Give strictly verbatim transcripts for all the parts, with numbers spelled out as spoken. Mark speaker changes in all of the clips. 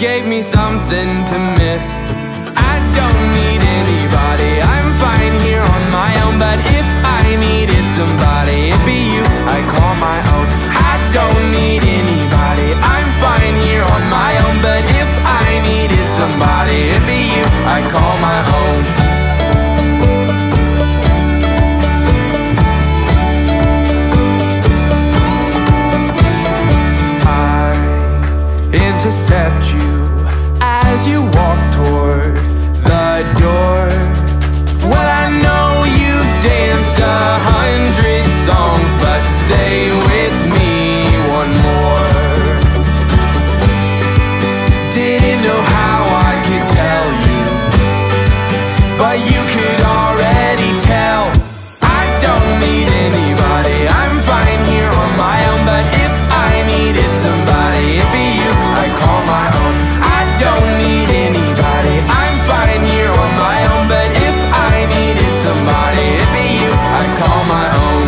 Speaker 1: gave me something to miss. I don't need anybody, I'm fine here on my own. But if I needed somebody, it'd be you I'd call my own. I don't need anybody, I'm fine here on my own. But if I needed somebody, it'd be you I'd call my own. Intercept you as you walk toward the door. Well, I know you've danced a hundred songs, but stay with me one more. Didn't know how I could tell you, but you could already tell. I don't need anybody, I'm fine here on my own. But if I needed somebody, it'd be you I call my own. I don't need anybody, I'm fine here on my own. But if I needed somebody, it'd be you I'd call my own.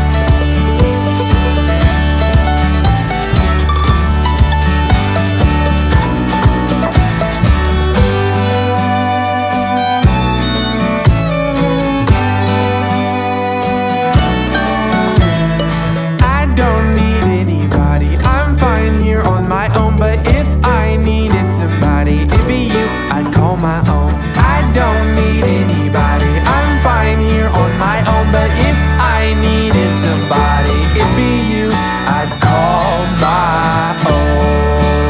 Speaker 1: I don't need anybody, I'm fine here on my own. But if I needed somebody, it'd be you I'd call my own. I don't need anybody, I'm fine here on my own. But if I needed somebody, it'd be you I'd call my own.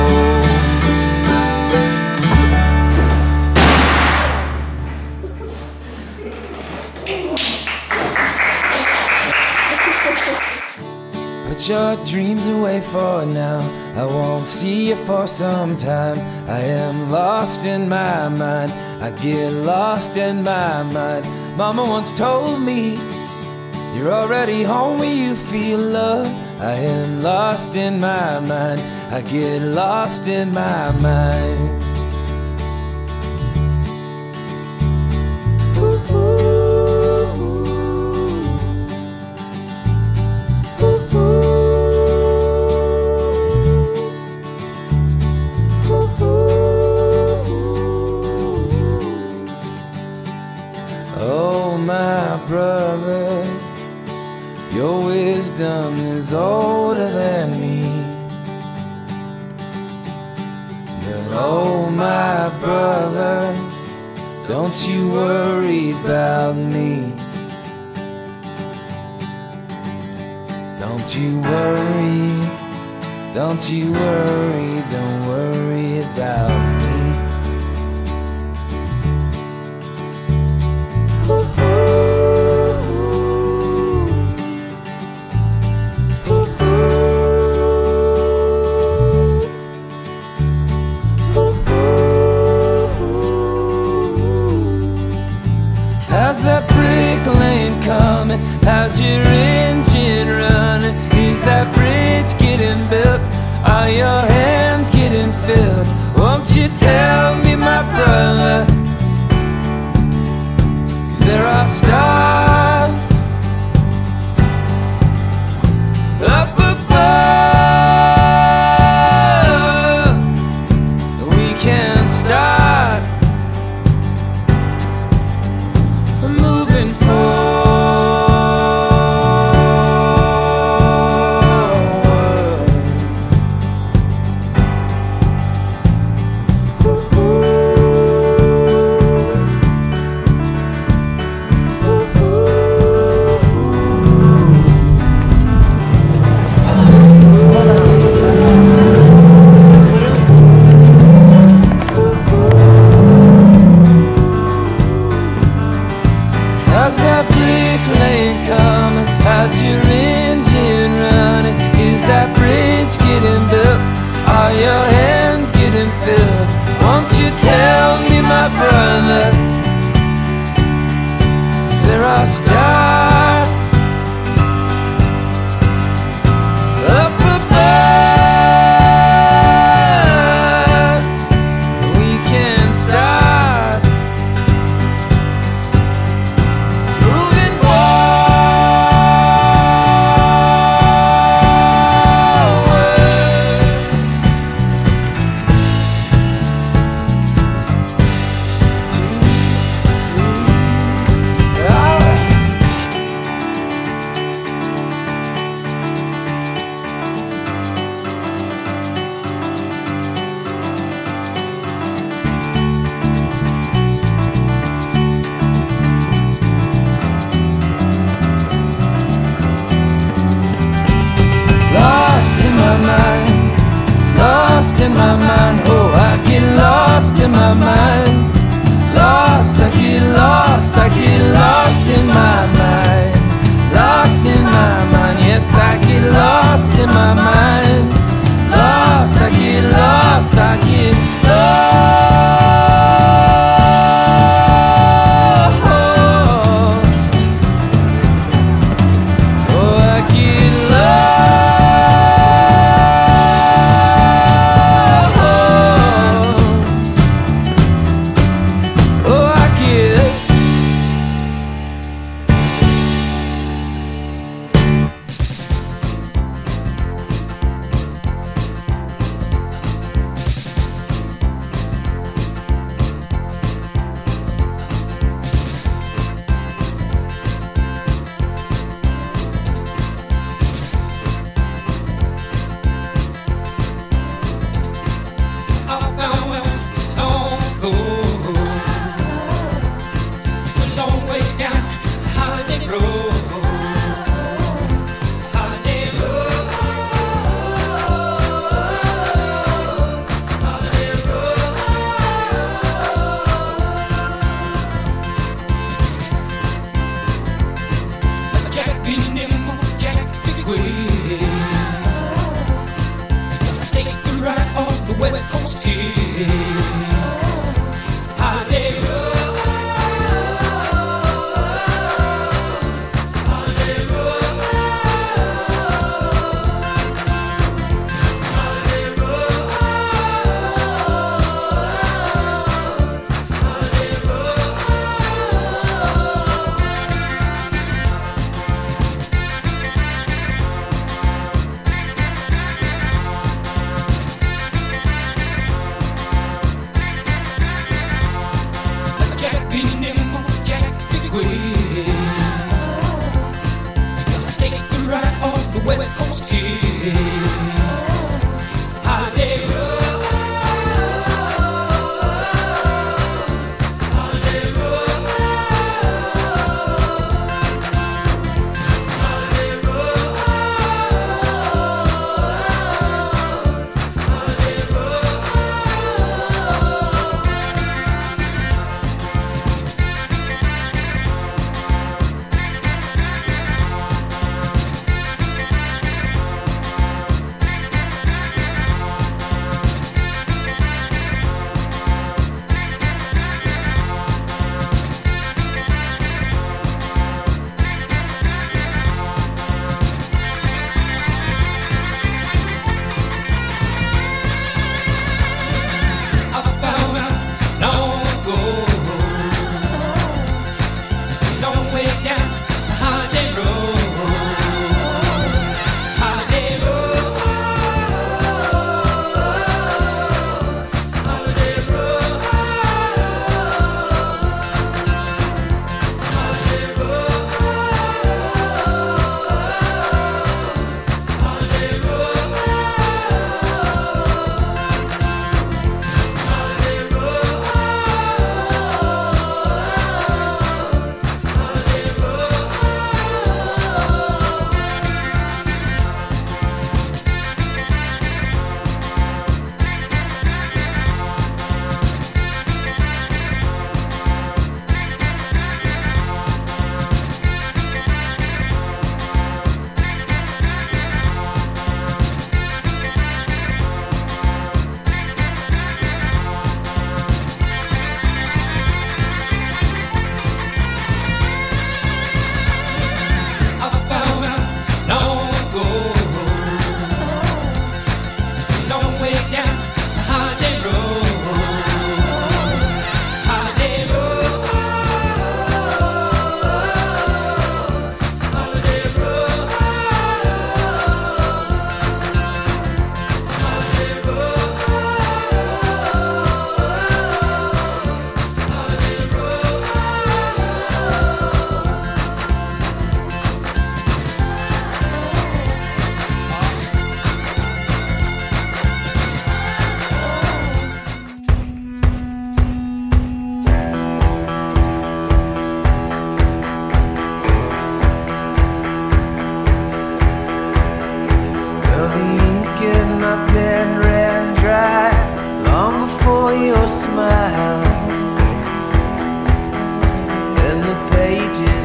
Speaker 1: Put your dreams away for now, I won't see you for some time. I am lost in my mind, I get lost in my mind. Mama once told me, you're already home where you feel love. I am lost in my mind, I get lost in my mind. Oh my brother, your wisdom is older than me. But oh my brother, don't you worry about me. Don't you worry, don't you worry, don't worry about me. How's that brick lane coming? How's your engine running? Is that bridge getting built? Are your hands getting filled? Won't you tell me, my brother? 'Cause there are stars up above. We can start moving forward. How's that brick lane coming? How's your engine running? Is that bridge getting built? Are your hands getting filled? Won't you tell me, my brother? 'Cause there are stars up above. We can start moving forward. my mind. Lost, I get lost, I get lost in my mind. Lost in my mind, yes, I get lost in my mind. Lost, I get lost, I get lost.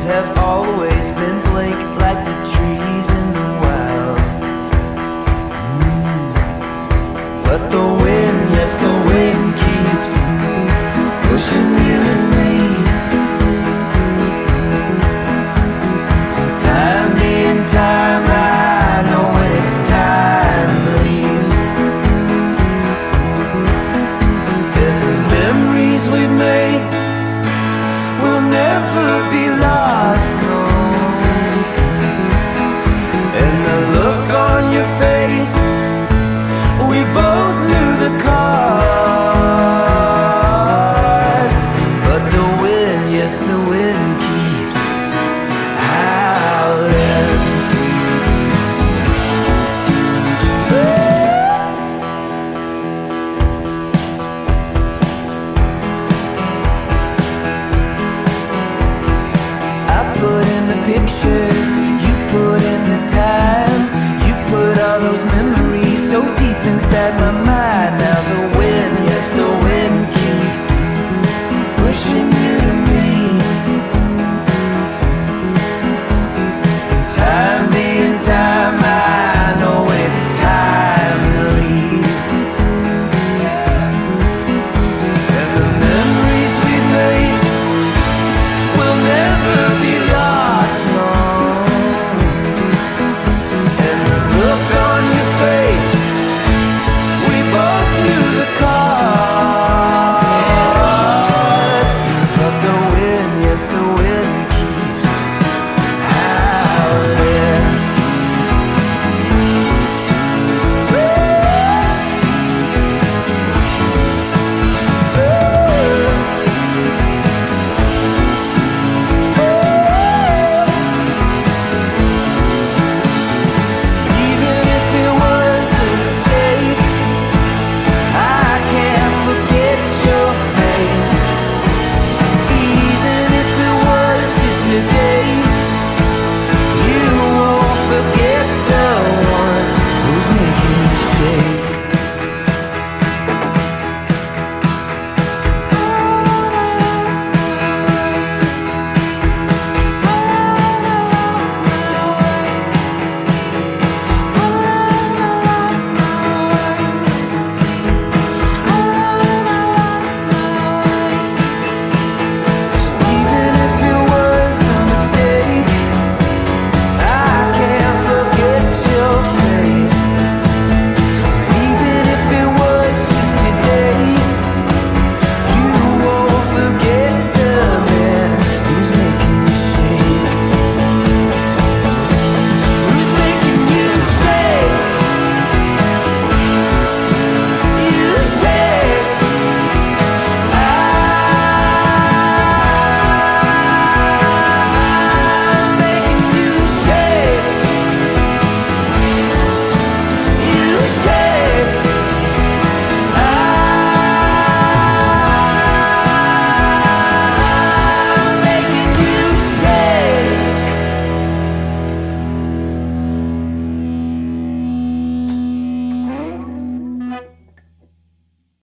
Speaker 1: have always